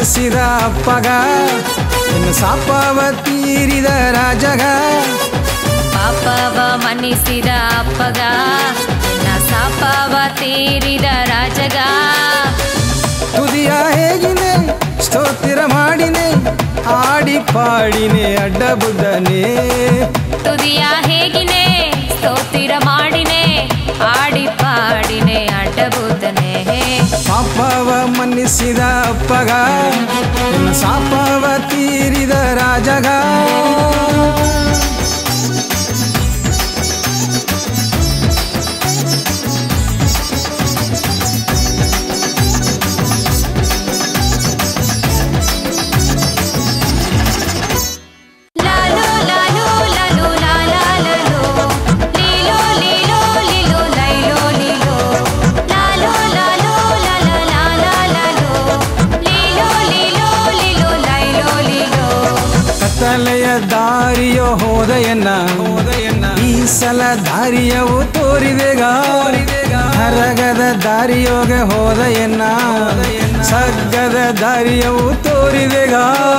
ಮನ್ನಿಸಿದ ಅಪ್ಪಗ ನಿನ್ನ ಶಾಪವ ತೀರಿದ ರಾಜಗ ಪಾಪವ ಮನ್ನಿಸಿದ ಅಪ್ಪಗ ನಿನ್ನ ಶಾಪವ ತೀರಿದ ರಾಜಗ ತುದಿಯ ಹೇಗಿನೆ ಸ್ತೋತ್ರ ಮಾಡಿನೆ ಆಡಿ ಪಾಡಿನೆ ಅಡ್ಡ ಬುದ್ಧನೇ ತುದಿಯ ಹೇಗಿನೆ ಸ್ತೋತ್ರ ಮಾಡಿನೆ ಆಡಿ ಪಾಡಿನೆ ಅಡ್ಡ ಬುದ್ಧನೇ ಪಾಪವ ಮನ್ನಿಸಿದ ಅಪ್ಪಗ ನಿನ್ನ ಶಾಪವ ತೀರಿದ ರಾಜಗ ಕತ್ತಲೆಯ ದಾರಿಯೋ ಹೋದಯನ್ನ ಈ ಸಲ ದಾರಿಯವು ತೋರಿದೆಗ ಹರಗದ ದಾರಿಯೋಗೆ ಹೋದಯನ್ನ ಸಗ್ಗದ ದಾರಿಯವು ತೋರಿದೆಗ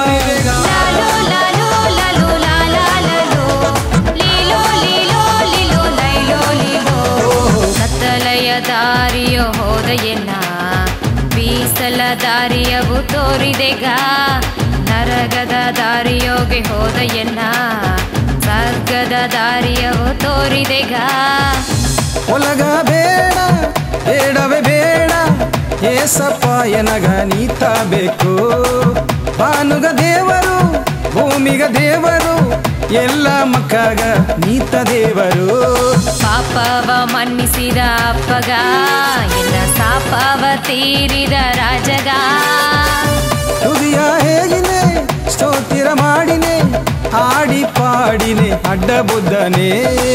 ಕತ್ತಲೆಯ ದಾರಿಯೋ ಹೋದಯನ್ನ ಬೀಸಲ ದಾರಿಯವು ತೋರಿದೆಗ ನರಗದ ದಾರಿಯೋಗೆ ಹೋದಯನ್ನ ಸ್ವರ್ಗದ ದಾರಿಯವು ತೋರಿದೆಗ ಒಲಗ ಬೇಡ ಬೇಡವೇ ಬೇಡ ಏಸಪ್ಪ ಎನಗ ನೀತ ಬೇಕು ಬಾನುಗ ದೇವರು ಭೂಮಿಗ ದೇವರು ಎಲ್ಲ ಮಕ್ಕಗ ನೀತ ದೇವರು ಪಾಪವ ಮನ್ನಿಸಿದ ಅಪ್ಪಗ ಎಲ್ಲ ಶಾಪವ ತೀರಿದ ರಾಜಗ ತುದಿಯ ಹೇಗಿನೆ ಸ್ತೋತ್ರ ಮಾಡಿನೆ ಆಡಿ ಪಾಡಿನೆ ಅಡ್ಡ ಬುದ್ಧನೇ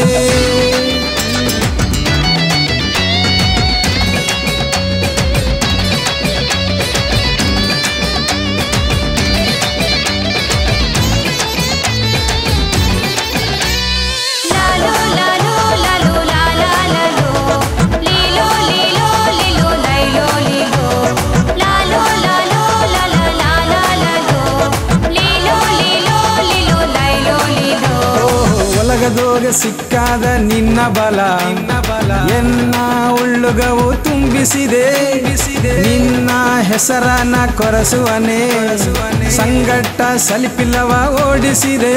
ಒಲಗದೋಗ ಸಿಕ್ಕಾದ ನಿನ್ನ ಬಲ ಎನ್ನ ಉಳ್ಳುಗವು ತುಂಬಿಸಿದೆ ನಿನ್ನ ಹೆಸರನ್ನ ಕೊರಸುವನೆ ಸಂಗಟ್ಟ ಸಲಿಪಿಲ್ಲವ ಓಡಿಸಿದೆ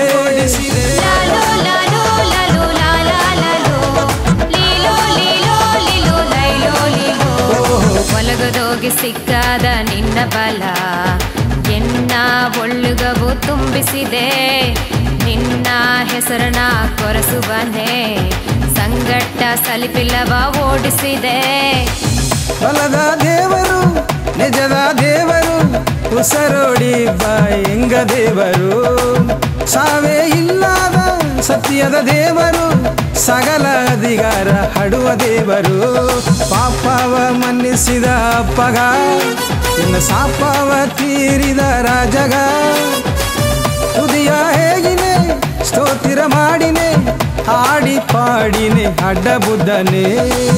ಒಲಗದೋಗಿ ಸಿಕ್ಕಾದ ನಿನ್ನ ಬಲ ಎನ್ನ ಒಳ್ಳುಗವು ತುಂಬಿಸಿದೆ ನಿನ್ನ ಹೆಸರನ್ನ ಕೊರಸುವನೆ ಸಂಗಟ್ಟ ಸಲಿಪಿಲ್ಲವ ಓಡಿಸಿದೆ ಬಲದ ದೇವರು ನಿಜದ ದೇವರು ಉಸರೋಡಿ ಬಾಯಂಗ ದೇವರು ಸಾವೇ ಇಲ್ಲದ ಸತ್ಯದ ದೇವರು ಸಕಲ ಅಧಿಕಾರ ಹಡುವ ದೇವರು ಪಾಪವ ಮನ್ನಿಸಿದ ಅಪ್ಪಗ ಇನ್ನು ಶಾಪವ ತೀರಿದ ರಾಜಗ ತುದಿಯ ಹೇಗಿನೆ ಸ್ತೋತ್ರ ಮಾಡಿನೆ ಆಡಿ ಪಾಡಿನೆ ಅಡ್ಡ ಬುದ್ಧನೇ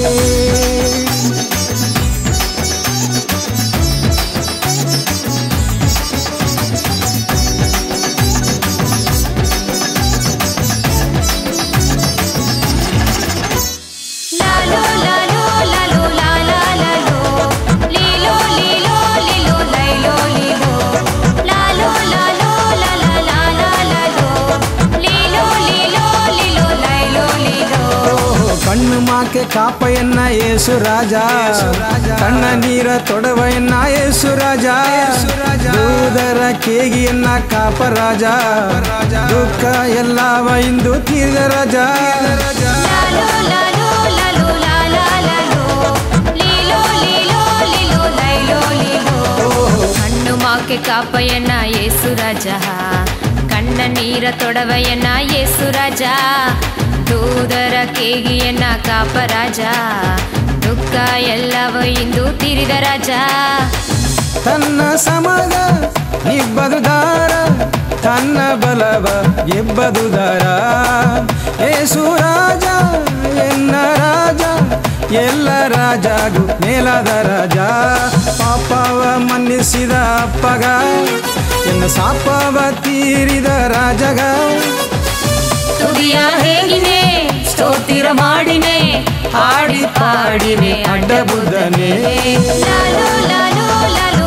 ಕಣ್ಣು ಮಾಕೆ ಕಾಪಯನ್ನ ಯೇಸು ರಾಜ ಕಣ್ಣ ನೀರ ತೊಡವಯನ್ನ ಯೇಸು ರಾಜ ದೂದರ ಕೇಗಿಯನ್ನ ಕಾಪ ರಾಜ ದುಃಖ ಎಲ್ಲವ ಇಂದು ತೀರ್ದ ರಾಜ ಕಣ್ಣು ಮಾಕೆ ಕಾಪಯನ್ನ ಯೇಸು ರಾಜ ಕಣ್ಣ ನೀರ ತೊಡವಯನ್ನ ಯೇಸು ರಾಜ ದೂದರ ಕೇಗಿಯನ್ನ ಕಾಪ ರಾಜ ದುಃಖ ಎಲ್ಲವ ಇಂದು ತೀರಿದ ರಾಜ ತನ್ನ ಸಮಗ ನಿಬ್ಬದುದಾರ ತನ್ನ ಬಲವ ಎಬ್ಬದುದಾರ ಯೇಸು ರಾಜ ಎನ್ನ ರಾಜ ಎಲ್ಲ ರಾಜಾಗೂ ಮೇಲಾದ ರಾಜ ಪಾಪವ ಮನ್ನಿಸಿದ ಅಪ್ಪಗ ಎನ್ನ ಸಾಪವ ತೀರಿದ ರಾಜಗ ತುದಿಯ ಹೇಗಿನೆ ಸ್ತೋತ್ರ ಮಾಡಿನೆ ಹಾಡಿ ಪಾಡಿನೆ ಅಡ್ಡ ಬುದ್ಧನೇ ಲಾಲು ಲಾಲು ಲಾಲು